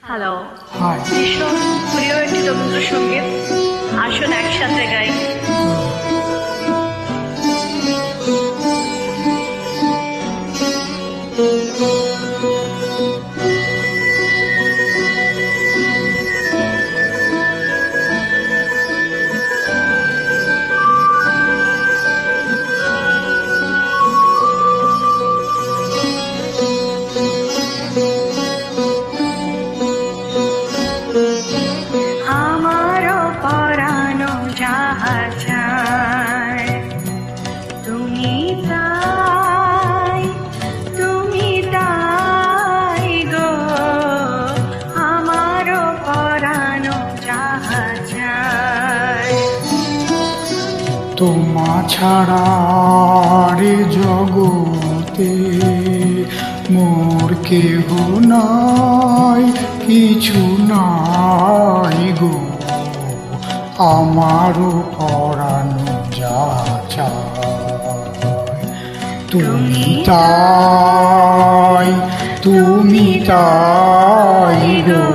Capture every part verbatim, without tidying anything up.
Hello, high. ভীষণ প্রিয় একটি রবীন্দ্রসঙ্গীত, আসুন একসাথে গাই। আমারও পরানো যাহা চায়, তুমি তাই, তুমি তাই গো। আমারও পরানো যাহা চায়, তোমা ছাড়া রে জগতে মোর কেহ নাই, কিছু নাই গো। আমারও পরানো যা চায়, তুমি তাই, তুমি তাই গো।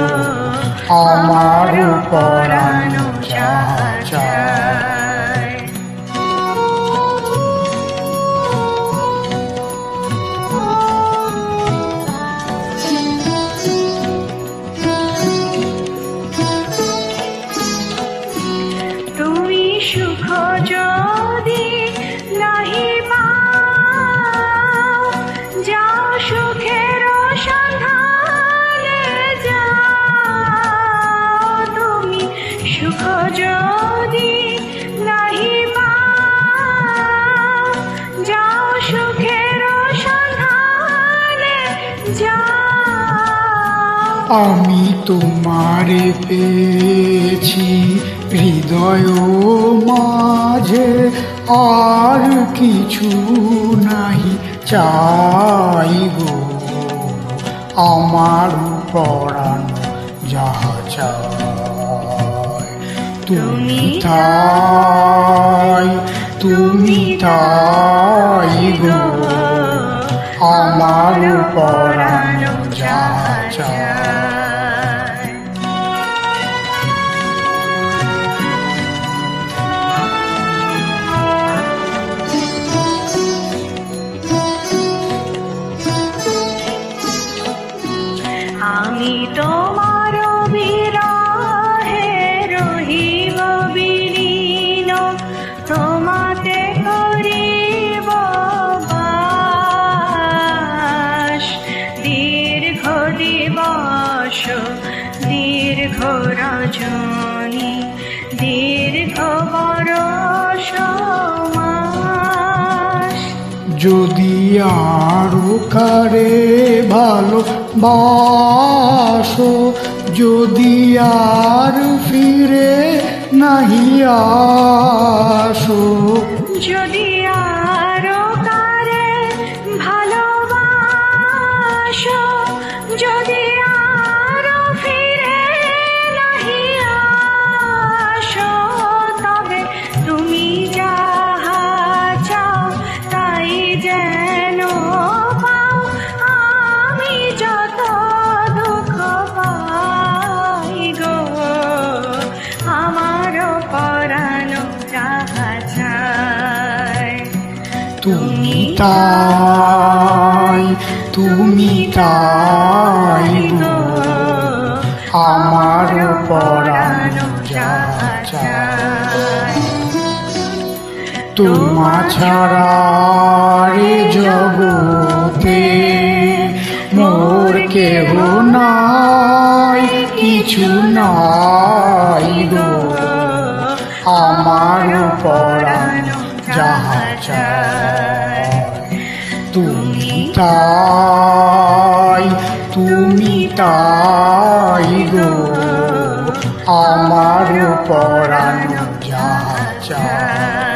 আমারও পরানো যা চায়। তুমি সুখ যদি নাহি পাও, যাও সুখের সন্ধানে যাও। তুমি সুখ যদি নাহি পাও, যাও সুখের সন্ধানে যাও। আমি তোমারে পেয়েছি হৃদয় মাঝে, আর কিছু নাহি চাই গো। আমার পরানো যাহা চায়, তুমি তাই, তুমি তাই গো। আমার পরানো যাহা চায়। আমি তোমার বিরহে রহিব বিলীন, তোমাতে করিব বাস। দীর্ঘ দিবস, দীর্ঘ রজনী, দীর্ঘ বরষ মাস। যদি আরো কারে ভালোবাসো, যদি আর ফিরে নাহি আসো, যদি আরো কারে ভালোবাসো, যদি আরো ফিরে নাহি আসো, তবে তুমি যাহা চাও তাই যেন পাও। আমি যত দুঃখ পাই গো, আমারও পরানো যাহা চায়। তুমি তাই, তুমি তাই গো। আমার পরানো যাহা চায়, তোমা ছাড়া রে জগতে মোর কেহ নাই, কিছু নাই গো। আমার পরানো যাহা চায়, তুমি তাই, তুমি তাই গো। আমার পরানো যাহা চায়।